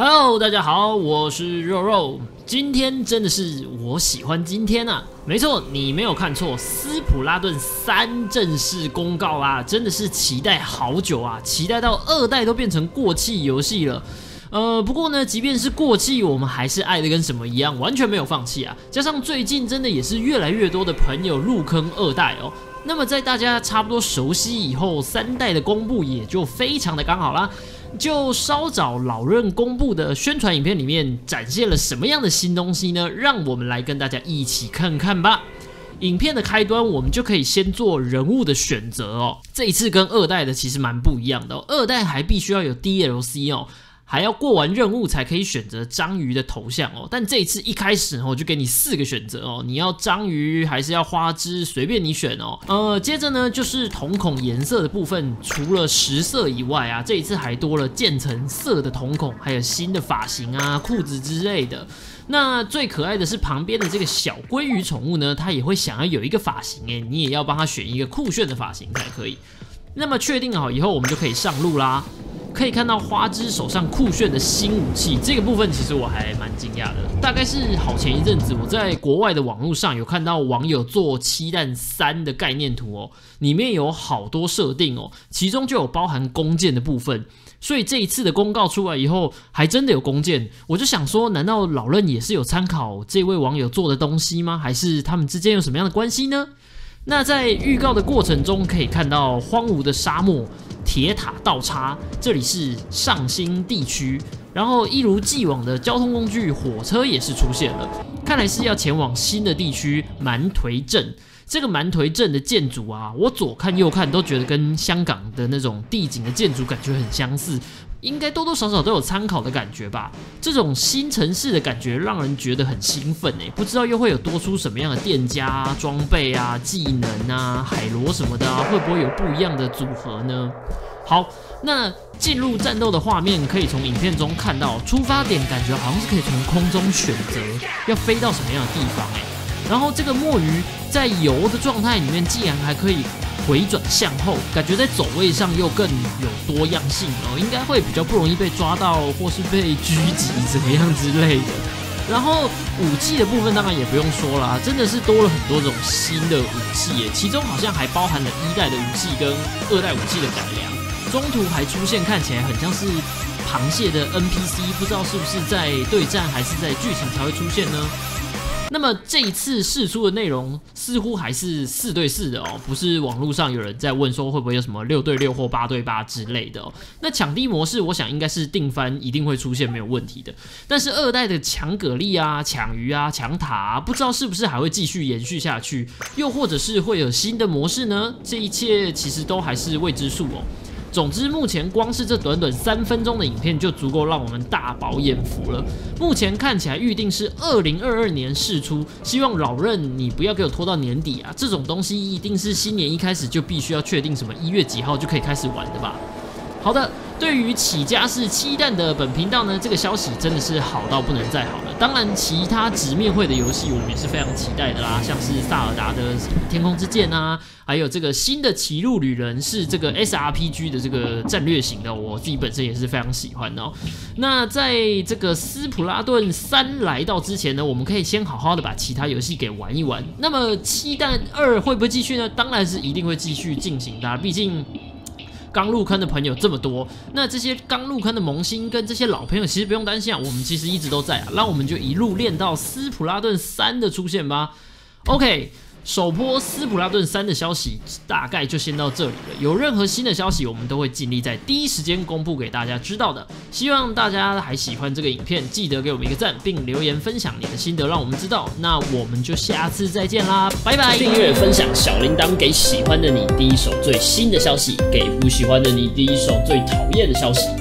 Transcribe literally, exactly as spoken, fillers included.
Hello， 大家好，我是肉肉。今天真的是我喜欢今天啊！没错，你没有看错，斯普拉顿三正式公告啊，真的是期待好久啊，期待到二代都变成过气游戏了。呃，不过呢，即便是过气，我们还是爱的跟什么一样，完全没有放弃啊。加上最近真的也是越来越多的朋友入坑二代哦。那么在大家差不多熟悉以后，三代的公布也就非常的刚好啦。就稍早老任公布的宣传影片里面展现了什么样的新东西呢？让我们来跟大家一起看看吧。影片的开端，我们就可以先做人物的选择哦。这一次跟二代的其实蛮不一样的哦，二代还必须要有 D L C 哦。还要过完任务才可以选择章鱼的头像哦，但这一次一开始哦就给你四个选择哦，你要章鱼还是要花枝，随便你选哦。呃，接着呢就是瞳孔颜色的部分，除了实色以外啊，这一次还多了渐层色的瞳孔，还有新的发型啊、裤子之类的。那最可爱的是旁边的这个小鲑鱼宠物呢，它也会想要有一个发型诶，你也要帮它选一个酷炫的发型才可以。那么确定好以后，我们就可以上路啦。可以看到花枝手上酷炫的新武器，这个部分其实我还蛮惊讶的。大概是好前一阵子我在国外的网络上有看到网友做七弹三的概念图哦，里面有好多设定哦，其中就有包含弓箭的部分。所以这一次的公告出来以后，还真的有弓箭，我就想说，难道老任也是有参考这位网友做的东西吗？还是他们之间有什么样的关系呢？那在预告的过程中，可以看到荒芜的沙漠、铁塔倒插，这里是上新地区。然后一如既往的交通工具火车也是出现了，看来是要前往新的地区蛮颓镇。这个蛮颓镇的建筑啊，我左看右看都觉得跟香港的那种地景的建筑感觉很相似，应该多多少少都有参考的感觉吧。这种新城市的感觉让人觉得很兴奋哎，不知道又会有多出什么样的店家啊、装备啊、技能啊、海螺什么的啊，会不会有不一样的组合呢？好，那进入战斗的画面可以从影片中看到，出发点感觉好像是可以从空中选择要飞到什么样的地方哎。然后这个墨鱼在游的状态里面，竟然还可以回转向后，感觉在走位上又更有多样性哦，应该会比较不容易被抓到，或是被狙击怎么样之类的。然后武器的部分当然也不用说啦，真的是多了很多种新的武器耶，其中好像还包含了一代的武器跟二代武器的改良，中途还出现看起来很像是螃蟹的 N P C， 不知道是不是在对战还是在剧情才会出现呢？那么这一次释出的内容似乎还是四对四的哦，不是网络上有人在问说会不会有什么六对六或八对八之类的哦。那抢地模式我想应该是定番一定会出现没有问题的，但是二代的抢蛤蜊啊、抢鱼啊、抢塔啊，不知道是不是还会继续延续下去，又或者是会有新的模式呢？这一切其实都还是未知数哦。总之，目前光是这短短三分钟的影片就足够让我们大饱眼福了。目前看起来预定是二零二二年释出，希望老任你不要给我拖到年底啊！这种东西一定是新年一开始就必须要确定什么一月几号就可以开始玩的吧？好的，对于起家是七弹的本频道呢，这个消息真的是好到不能再好了。当然，其他直面会的游戏我们也是非常期待的啦，像是萨尔达的天空之剑啊，还有这个新的歧路旅人是这个 S R P G 的这个战略型的，我自己本身也是非常喜欢的哦。那在这个斯普拉顿三来到之前呢，我们可以先好好的把其他游戏给玩一玩。那么七弹二会不会继续呢？当然是一定会继续进行的，毕竟刚入坑的朋友这么多，那这些刚入坑的萌新跟这些老朋友其实不用担心啊，我们其实一直都在啊，让我们就一路练到斯普拉顿三的出现吧。OK， 首波斯普拉顿三的消息大概就先到这里了，有任何新的消息我们都会尽力在第一时间公布给大家知道的。希望大家还喜欢这个影片，记得给我们一个赞，并留言分享你的心得，让我们知道。那我们就下次再见啦，拜拜！订阅、分享小铃铛，给喜欢的你第一手最新的消息，给不喜欢的你第一手最讨厌的消息。